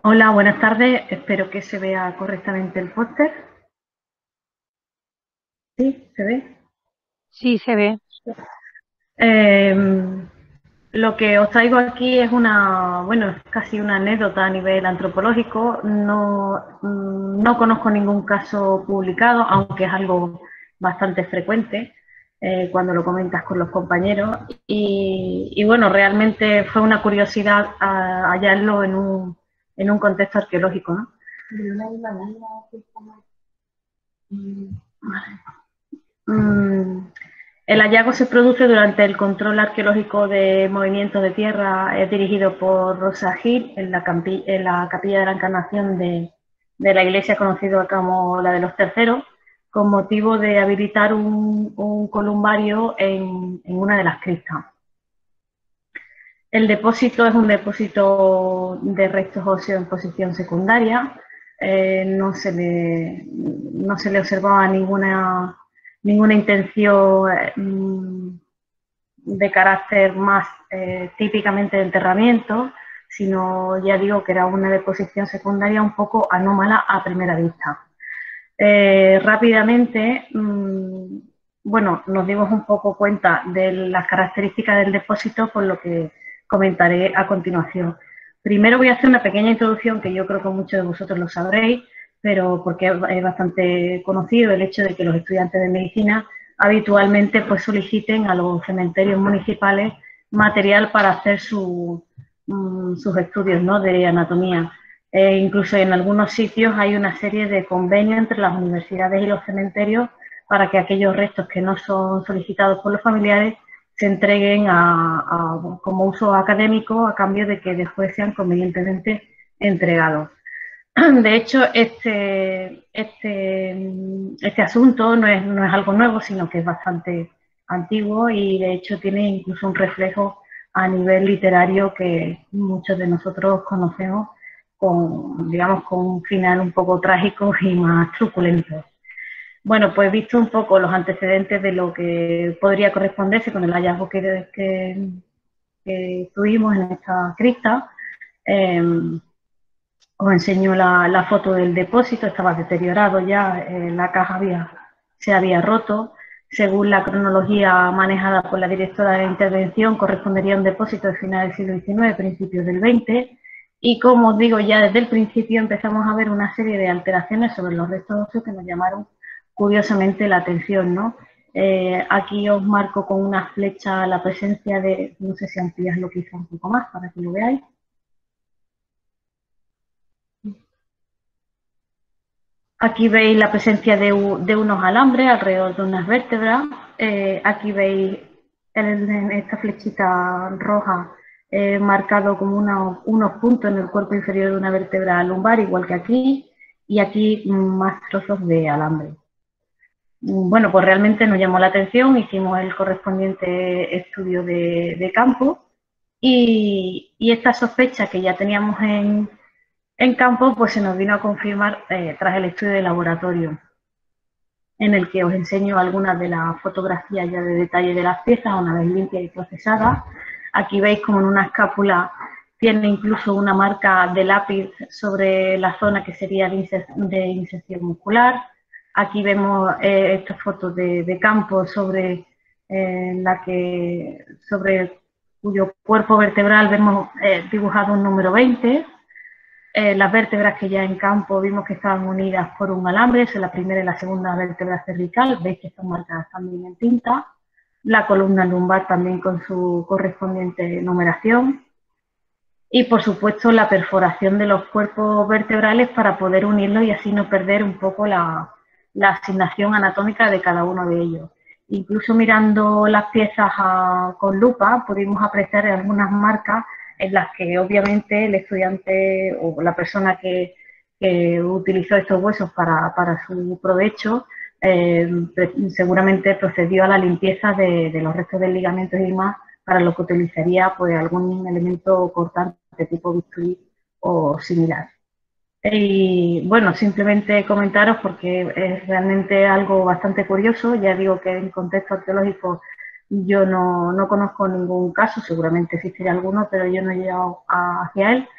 Hola, buenas tardes. Espero que se vea correctamente el póster. ¿Sí? ¿Se ve? Sí, se ve. Eh, lo que os traigo aquí es es casi una anécdota a nivel antropológico. No conozco ningún caso publicado, aunque es algo bastante frecuente cuando lo comentas con los compañeros. Y bueno, realmente fue una curiosidad hallarlo en un contexto arqueológico, ¿no? Mm, El hallazgo se produce durante el control arqueológico de movimientos de tierra dirigido por Rosa Gil en la capilla de la Encarnación de la iglesia conocida como la de los Terceros, con motivo de habilitar un columbario en una de las cristas. El depósito es un depósito de restos óseos en posición secundaria. No se le observaba ninguna intención de carácter más típicamente de enterramiento, sino ya digo que era una deposición secundaria un poco anómala a primera vista. Rápidamente, bueno, nos dimos un poco cuenta de las características del depósito, por lo que comentaré a continuación. Primero voy a hacer una pequeña introducción que yo creo que muchos de vosotros lo sabréis, pero porque es bastante conocido el hecho de que los estudiantes de medicina habitualmente pues soliciten a los cementerios municipales material para hacer sus estudios, ¿no?, de anatomía. Incluso en algunos sitios hay una serie de convenios entre las universidades y los cementerios para que aquellos restos que no son solicitados por los familiares se entreguen como uso académico a cambio de que después sean convenientemente entregados. De hecho, este asunto no es algo nuevo, sino que es bastante antiguo y de hecho tiene incluso un reflejo a nivel literario que muchos de nosotros conocemos digamos, con un final un poco trágico y más truculento. Bueno, pues visto un poco los antecedentes de lo que podría corresponderse con el hallazgo que tuvimos en esta cripta, eh, os enseño la foto del depósito. Estaba deteriorado ya, la caja se había roto. Según la cronología manejada por la directora de intervención, correspondería a un depósito de final del siglo XIX, principios del XX. Y como os digo, ya desde el principio empezamos a ver una serie de alteraciones sobre los restos óseos que nos llamaron curiosamente la atención, ¿no? Aquí os marco con una flecha la presencia de, no sé si amplías lo que hizo un poco más para que lo veáis. Aquí veis la presencia de unos alambres alrededor de unas vértebras. Aquí veis en esta flechita roja marcado como unos puntos en el cuerpo inferior de una vértebra lumbar, igual que aquí, y aquí más trozos de alambre. Bueno, pues realmente nos llamó la atención, hicimos el correspondiente estudio de campo y esta sospecha que ya teníamos en campo, pues se nos vino a confirmar tras el estudio de laboratorio, en el que os enseño algunas de las fotografías ya de detalle de las piezas, una vez limpias y procesadas. Aquí veis como en una escápula tiene incluso una marca de lápiz sobre la zona que sería de inserción muscular. Aquí vemos estas fotos de campo sobre cuyo cuerpo vertebral vemos dibujado un número 20. Las vértebras que ya en campo vimos que estaban unidas por un alambre, es la primera y la segunda vértebra cervical, veis que están marcadas también en tinta. La columna lumbar también con su correspondiente numeración. Y por supuesto la perforación de los cuerpos vertebrales para poder unirlos y así no perder un poco la asignación anatómica de cada uno de ellos. Incluso mirando las piezas con lupa pudimos apreciar algunas marcas en las que obviamente el estudiante o la persona que utilizó estos huesos para su provecho seguramente procedió a la limpieza de los restos de ligamentos y demás, para lo que utilizaría pues algún elemento cortante de tipo bisturí o similar. Y bueno, simplemente comentaros porque es realmente algo bastante curioso. Ya digo que en contexto arqueológico yo no conozco ningún caso, seguramente existirá alguno, pero yo no he llegado hacia él.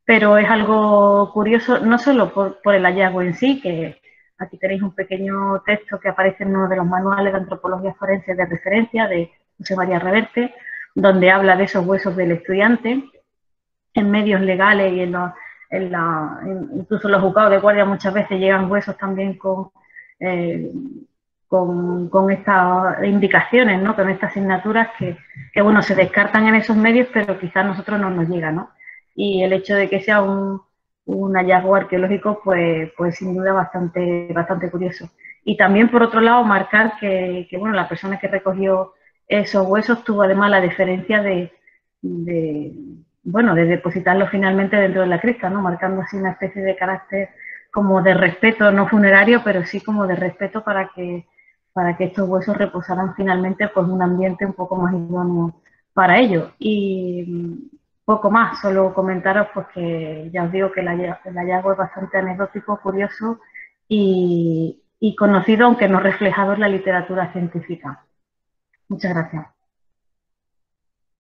pero es algo curioso, no solo por el hallazgo en sí, que aquí tenéis un pequeño texto que aparece en uno de los manuales de antropología forense de referencia de José María Reverte, donde habla de esos huesos del estudiante. En medios legales y incluso los juzgados de guardia muchas veces llegan huesos también eh, con estas indicaciones, ¿no? Con estas asignaturas bueno, se descartan en esos medios, pero quizás a nosotros no nos llega, ¿no? Y el hecho de que sea un hallazgo arqueológico, pues sin duda bastante curioso. Y también, por otro lado, marcar bueno, la persona que recogió esos huesos tuvo además la deferencia de, bueno, de depositarlo finalmente dentro de la cripta, ¿no? Marcando así una especie de carácter como de respeto, no funerario, pero sí como de respeto para que estos huesos reposaran finalmente pues un ambiente un poco más idóneo para ello. Y poco más, solo comentaros pues que ya os digo que el hallazgo es bastante anecdótico, curioso y conocido, aunque no reflejado en la literatura científica. Muchas gracias.